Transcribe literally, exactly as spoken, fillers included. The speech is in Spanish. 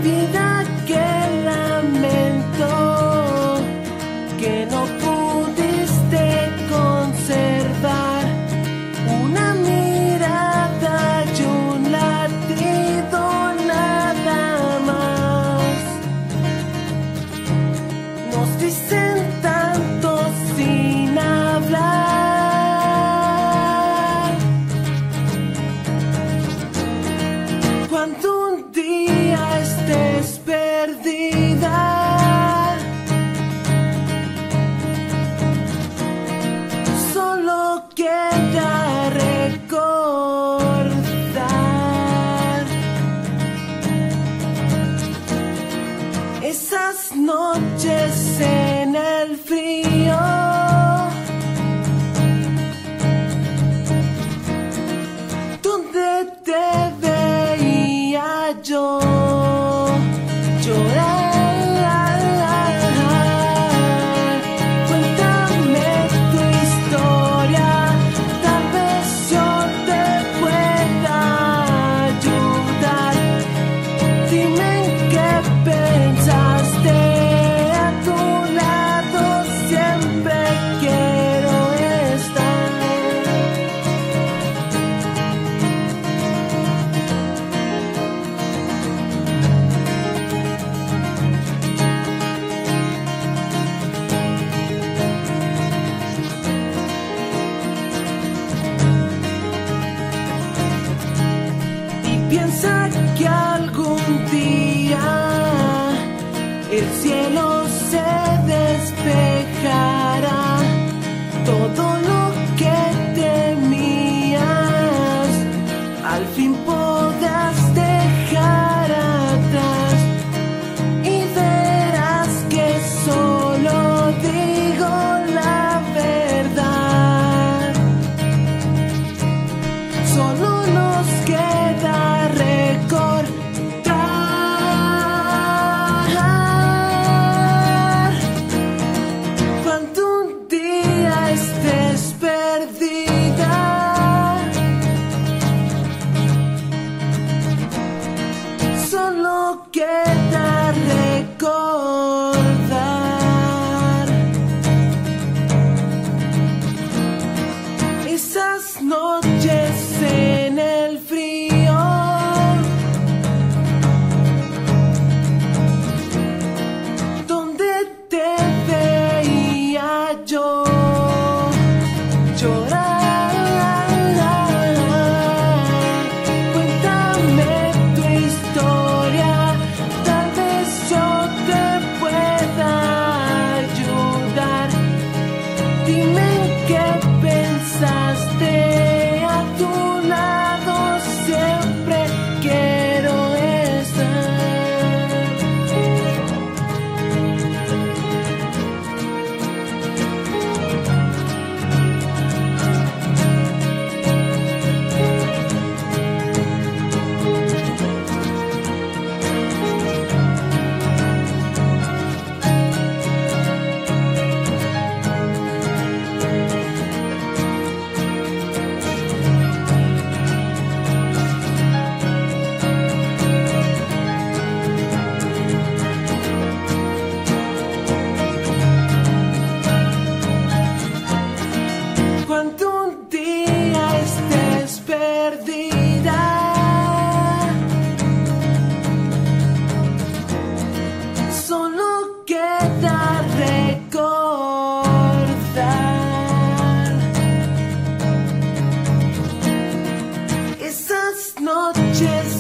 vida que lamento, que no pudiste conservar, una mirada y un latido nada más. Nos dicen tanto sin hablar. Cuando un día estés perdida, solo queda recordar esas noches en el frío, donde te veía yo llorar. Cuéntame tu historia, tal vez yo te pueda ayudar. Dime en qué pensaste, a tu lado siempre quiero estar. Y piensa que algún día el cielo se despejará, todo lo que temías al fin podrás dejar atrás, y verás que solo digo la verdad. Solo nos queda recordar. Cuando un día estés perdida, solo queda recordar esas noches en el frío, donde te veía yo llorar. Cuéntame tu historia, tal vez yo te pueda ayudar. Dime en qué pensaste, a tu lado siempre quiero estar. Cuando un día estés perdida, solo queda recordar esas noches